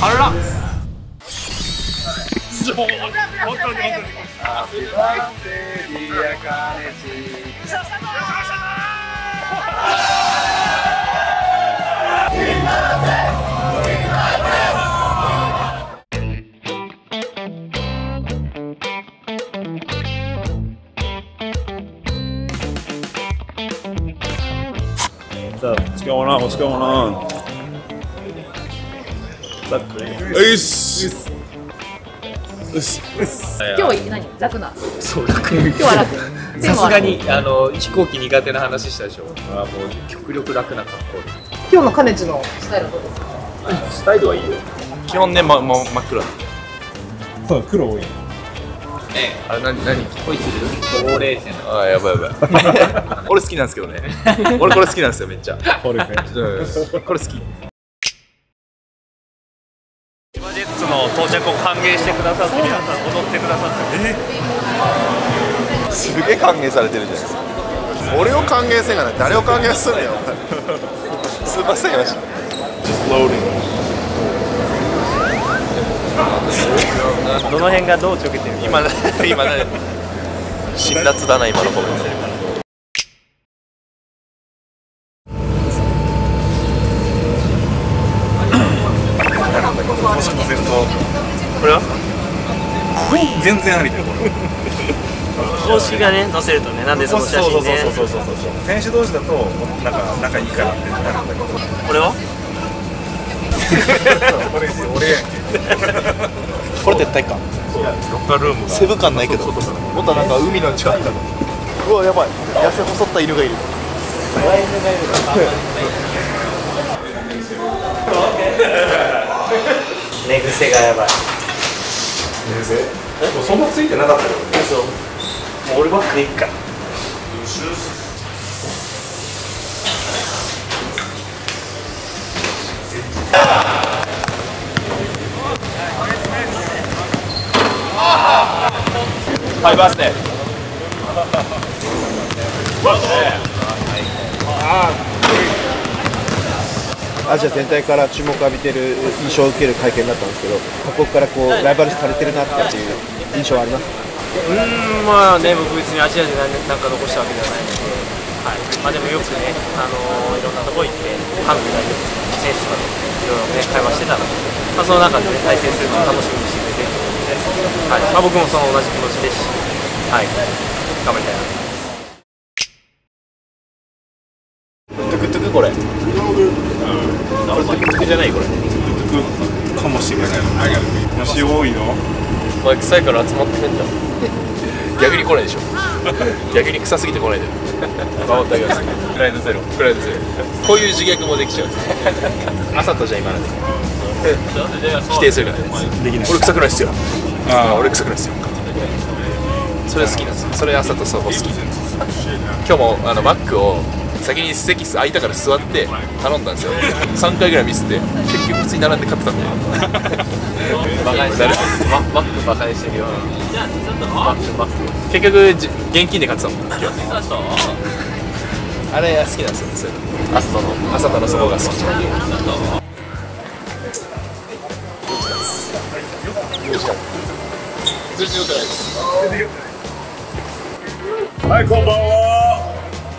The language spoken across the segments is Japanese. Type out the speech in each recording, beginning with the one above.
辛っ。 本当に本当に。ハッピーバースデーディアカネチ。 What's going on? What's going on? 今日何楽な。 そう楽。 今日は楽。 さすがに飛行機苦手な話したでしょ。もう極力楽な格好で。 今日のカネチのスタイルはどうですか。 スタイルはいいよ。 基本ね、もう真っ黒。そう、黒多い。 あれ何恋するほうれい線。 あ、やばいやばい。俺好きなんですけどね。俺これ好きなんですよ、めっちゃ。これ好き。 千葉ジェッツの到着を歓迎してくださって皆さん踊ってくださって。 すげえ歓迎されてるじゃないですか。俺を歓迎せんがない、誰を歓迎するのよ。すいませんよ。 どの辺がどうちょけてる。 今ね、辛辣だな今のコメント。 これは全然ありだよ。 公式がね載せるとね、なんでその写真ね。 そう選手同士だとなんか仲いいからってなるんだけど、 これはこれ絶対か。 ロッカールームがセブ感ないけど、もっとなんか海の近く。うわやばい、痩せ細った犬がいる。 寝癖がやばい。 そんなついてなかったよね。 そう。もう俺ばっかでいっか。 ハイバースデー。 アジア全体から注目を浴びてる印象を受ける会見だったんですけど、各国からこうライバル視されてるなっていう印象はありますか。 まあね、僕別にアジアでなんか残したわけではないので、はい。まあでもよくね、いろんなとこ行って韓国代表選手とかといろいろね会話してたので、まあその中でね対戦するのを楽しみにしてくれてると思うので、はい。まあ僕もその同じ気持ちですし、はい。頑張りたいな。 トゥクトゥクこれ。これトゥクトゥクじゃないこれ。 トゥクトゥクかもしれない。虫多いの。 お前臭いから集まってんじゃん。逆に来ないでしょ。逆に臭すぎて来ないで。頑張ってあげます。プライドゼロ。プライドゼロ。こういう自虐もできちゃう。朝とじゃ今ので。否定するからね。 できない。 俺臭くないっすよ。 ああ、 俺臭くないっすよ。それ好きなんですよ。それ朝とそこ好き。今日もマックを先に席空いたから座って頼んだんですよ。3回ぐらいミスって結局普通に並んで買ってたんで。バカにしてる。マックバカにしてるよ。マック結局現金で買ってたもん。あれ好きなんですよ。朝とのそこが好き。全然良くないです。 はい、こんばんは。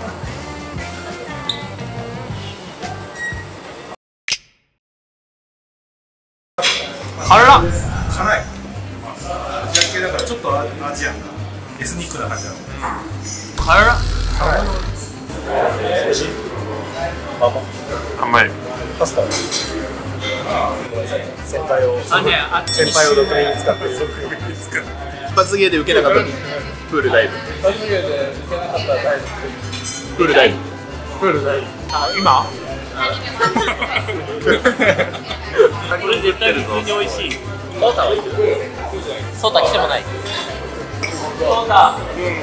辛っ。 辛い。アジア系だからちょっとアジアンなエスニックな感じなの。 辛っ。 美味しい。 甘い。 パスタ。先輩を毒味に使って一発芸で受けなかったプールダイブ。プールダイブ。 あ、今？これ絶対普通に美味しい。ソータはいい。ソータ来てもない。ソータ。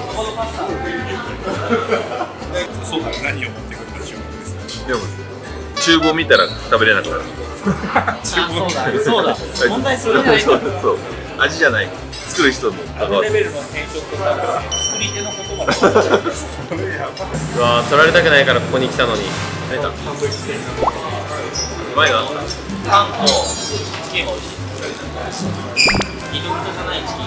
そうだね、何を持ってくるか注目ですね。 でも厨房見たら食べれなくなる。 そうだ。問題それじゃない。 そう味じゃない。作る人のレベルの転職とか作り手の言葉。うわー、取られたくないからここに来たのに。出た。うまいな。パンとチキンが美味しい。イノじゃないチキン。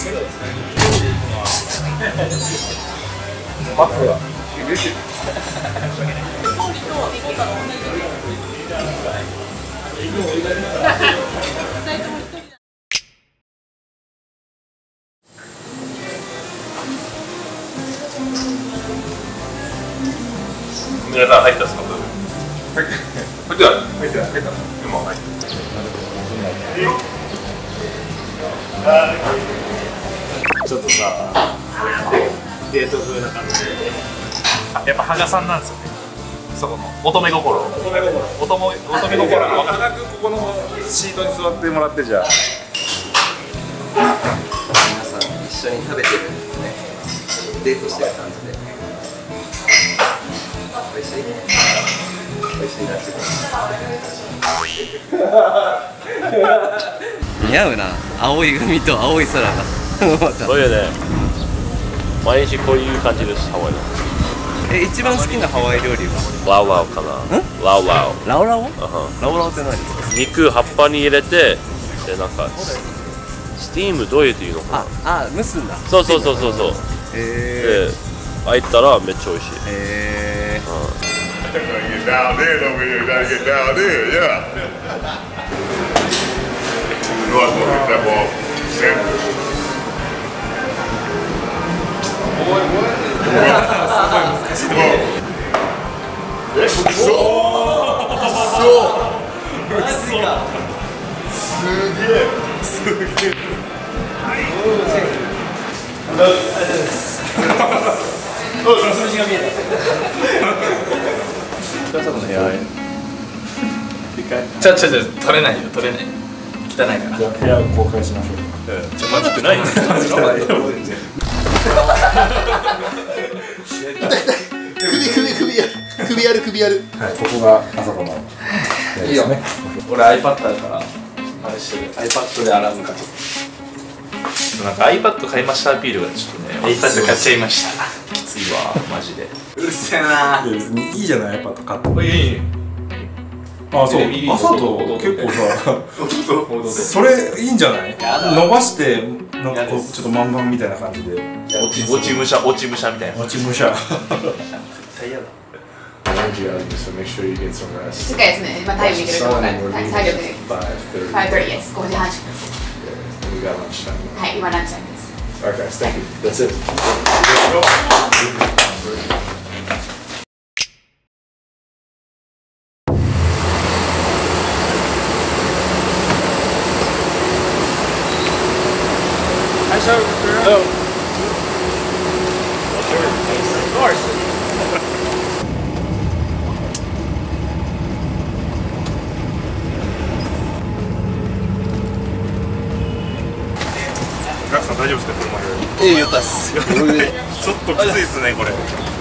マックが皆さん入ったっすか？入ってない。今入って。 ちょっとさ、デート風な感じで。やっぱ羽賀さんなんですよね。そこの乙女心。乙女心。羽賀君ここのシートに座ってもらってじゃあ。 皆さん一緒に食べてるんですね。デートしてる感じで。美味しい。美味しいらしい。似合うな。青い海と青い空が。 そういうね。毎日こういう感じです。ハワイの。 一番好きなハワイ料理はラウラウかな。ラウラウ。 ラオラオ？ラオラオって何？ 肉葉っぱに入れて、でなんかスティームどういうっていうのかな。 蒸すんだ。 そう。で開いたらめっちゃ美味しい。 Get down there, over here. You gotta get down there, yeah. You know I was gonna get that ball sandwich. ちょ取れないよ汚いからじゃあ部屋を公開しましょう。 まずくないよ。 首やる。 はい、ここが朝とのいいよね。俺 iPad あるからあれしてる。 iPad で洗うか。なんか iPad 買いましたアピールがちょっとね。iPad 買っちゃいました。きついわマジで。うるせえな。別にいいじゃない iPad 買って。いい。あ、そう。朝と結構さ、それいいんじゃない？伸ばしてなんかこうちょっと満々みたいな感じで。 落ち武者みたいな。 落ち武者。 近いですね。今タイム見てるところが体力で5:30 です。5時半。はい、今ランチタイムです。 Okay, thank you. That's it. 大丈夫ですか？ よかったっす。 ちょっときついですねこれ。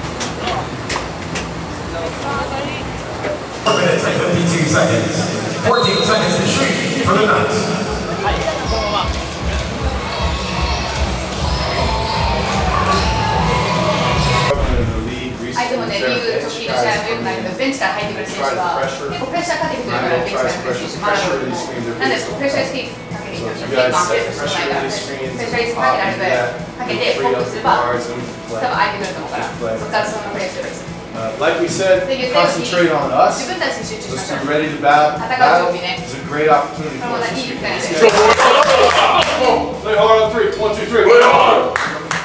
でもね、リーグ直近の試合もよくないけど、ベンチから入ってくる選手は結構プレッシャーかけてくるから、ベンチから入ってくる選手もあるので、なんでプレッシャースピークかけていくと、ピンマンプレッシャーしてないから、プレッシャースかけられて、かけて、フォークすれば、多分空いてくると思うから、そこからそのプレーすればいいです。 Like we said, concentrate on us. 自分たちに集中しま Let's しょう。 be ready to battle. 戦う準備ね。 It's a great opportunity こ for んな us いい to 機 speak. 会で。 Play hard on three. 1, 2, 3. Play hard.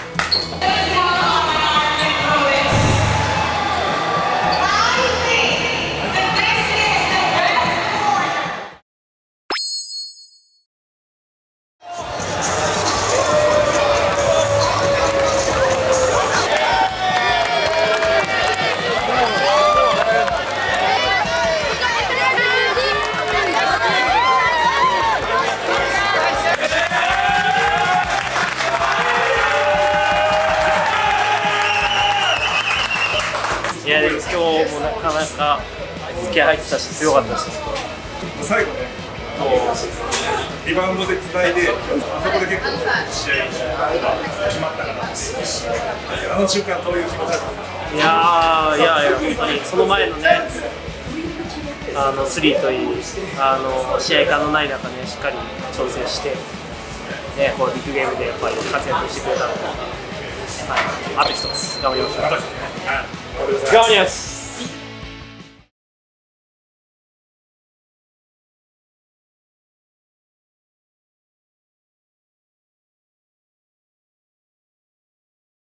なかなか付き合い入ってたし強かったし、 最後ね、リバウンドでつないで、あそこで結構試合決まったかな、あの瞬間どういう気持ちだった？ いや本当にその前のねスリーといい試合感のない中ねしっかり調整して、ね、このビッグゲームでやっぱり活躍してくれたので、はい、あと一つ頑張りましょう。頑張ります。